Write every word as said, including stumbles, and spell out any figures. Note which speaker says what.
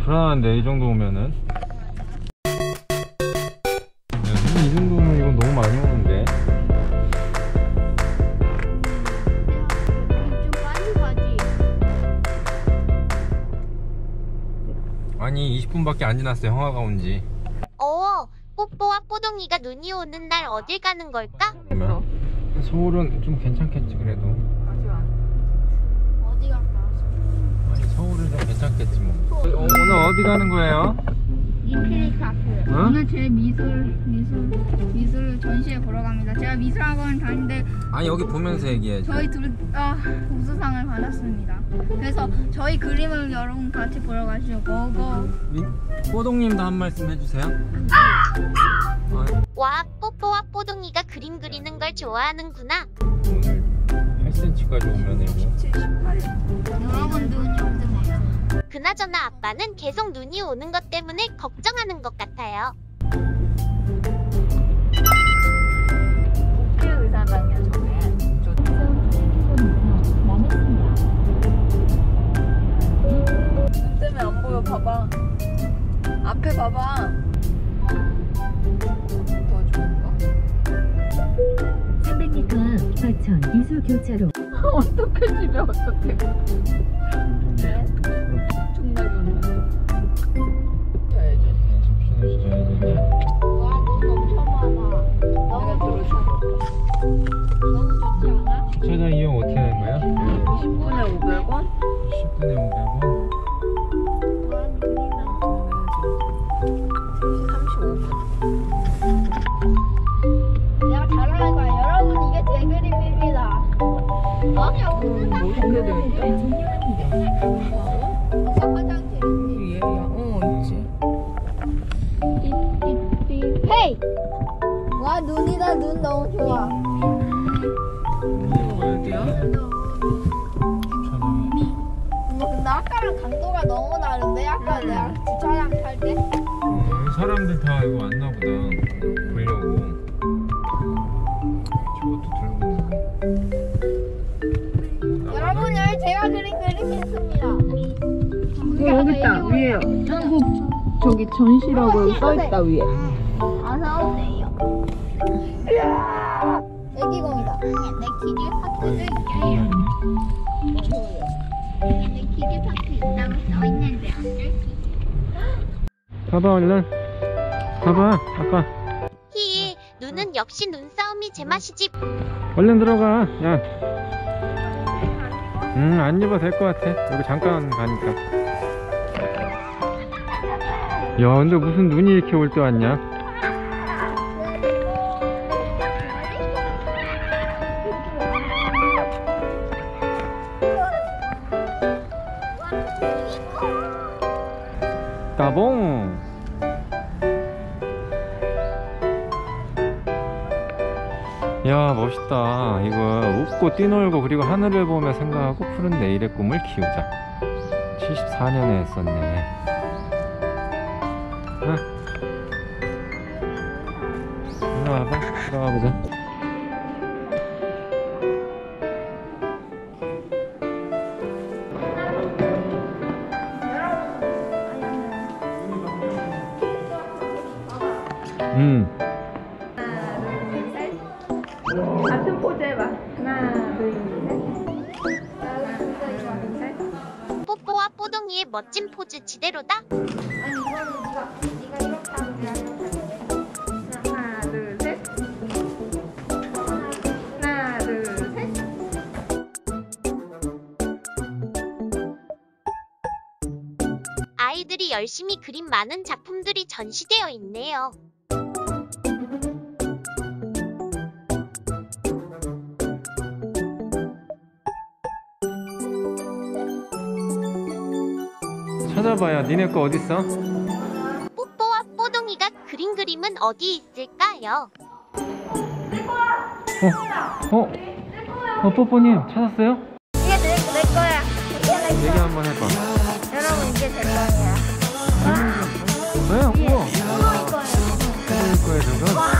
Speaker 1: 불안한데 이 정도 오면은. 야, 이 정도 오면 이건 너무 많이 오는데.
Speaker 2: 좀 빨리 가지.
Speaker 1: 아니 이십 분밖에 안 지났어요 형아가 온지.
Speaker 2: 어, 뽀뽀와 뽀동이가 눈이 오는 날 어딜 가는 걸까?
Speaker 1: 그러면 서울은 좀 괜찮겠지 그래도.
Speaker 3: 아직 안.
Speaker 2: 어디 갈까?
Speaker 1: 아니 서울은 좀 괜찮겠지 뭐. 어, 오늘 어디 가는 거예요?
Speaker 4: 인피니트 카페.
Speaker 1: 어?
Speaker 4: 오늘 제 미술 미술 미술 전시회 보러 갑니다. 제가 미술학원 다니는데
Speaker 1: 아니 여기 보면서 얘기해야지.
Speaker 4: 저희 둘 다 우수상을 받았습니다. 그래서 저희 그림을 여러분 같이 보러 가시죠. 고고.
Speaker 1: 뽀동님도 한 말씀 해주세요.
Speaker 2: 와, 뽀뽀와 뽀동이가 그림 그리는 걸 좋아하는구나.
Speaker 1: 오늘 팔 센티미터까지 오면 이거.
Speaker 4: 여러분 눈이 오세요.
Speaker 2: 그나저나 아빠는 계속 눈이 오는 것 때문에 걱정하는 것 같아요.
Speaker 3: 옥계 의사당이야 저게. 눈 때문에 안 보여. 봐봐. 앞에 봐봐. 더 좋은가?
Speaker 5: 삼백 미터 앞 과천 이수 교차로.
Speaker 3: 어떻게 집에 어떻게? 정말 좋은데. 자야지.
Speaker 2: 와, 눈 엄청 많아.
Speaker 3: 내가 들어줄게.
Speaker 2: 너무 좋지 않아?
Speaker 1: 주차장 이용 어떻게 하는 거야?
Speaker 3: 십 분에 오백 원?
Speaker 1: 십 분에 오백 원?
Speaker 2: 와, 눈이 많아.
Speaker 3: 삼십오 분.
Speaker 2: 내가 잘하는 거야. 여러분, 이게 제 그림입니다. 어?
Speaker 3: 멋있게 되는데?
Speaker 2: 무슨 화장실 있지?
Speaker 3: 얘야. 어 있지.
Speaker 2: 헤이! 와, 눈이다. 눈 너무 좋아.
Speaker 3: 어디야?
Speaker 1: 주차장이.
Speaker 2: 뭐, 근데 아까랑 강도가 너무 다른데? 아까 내가 주차장 탈 때?
Speaker 1: 어, 사람들 다 이거 왔나 보다. 보려고. 저것도 들고 있는 거.
Speaker 2: 여러분, 여기 제가 그린 그림이 있습니다.
Speaker 3: 어, 여기 있다. 위에 한국 저기 전시라고 써있다 위에.
Speaker 2: 어서 오세요. 애기공이다. 내 기계 파트도 있어요. 내 기계 파트 있다고 써있는데 어쩔지?
Speaker 1: 봐봐 얼른. 봐봐 아빠.
Speaker 2: 히, 눈은 역시 눈싸움이 제맛이지.
Speaker 1: 얼른 들어가. 야. 음, 안 입어도 될 것 같아. 여기 잠깐 가니까. 야, 근데 무슨 눈이 이렇게 올 때 왔냐? 따봉! 야, 멋있다. 이거 웃고 뛰놀고 그리고 하늘을 보며 생각하고 푸른 내일의 꿈을 키우자. 칠십사 년에 했었네. 응. 일로 와봐. 들어가 보자. 음.
Speaker 3: 같은 포즈 해봐. 하나, 둘, 셋.
Speaker 2: 뽀뽀와 뽀동이의 멋진 포즈 지대로다.
Speaker 3: 하나, 둘, 셋. 하나, 둘, 셋.
Speaker 2: 아이들이 열심히 그린 많은 작품들이 전시되어 있네요.
Speaker 1: 찾아봐야 니네 거 어딨어?
Speaker 2: 뽀뽀와 뽀동이가 그린 그림은 어디 있을까요?
Speaker 1: 어? 어? 어, 뽀뽀님 찾았어요?
Speaker 4: 이게 내, 내 거야.
Speaker 1: 얘기 한번 해봐.
Speaker 4: 여러분 이게 제 거예요.
Speaker 1: 왜? 우와.
Speaker 4: 이거 이거예요.
Speaker 1: 뽀뽀일 거야 저거?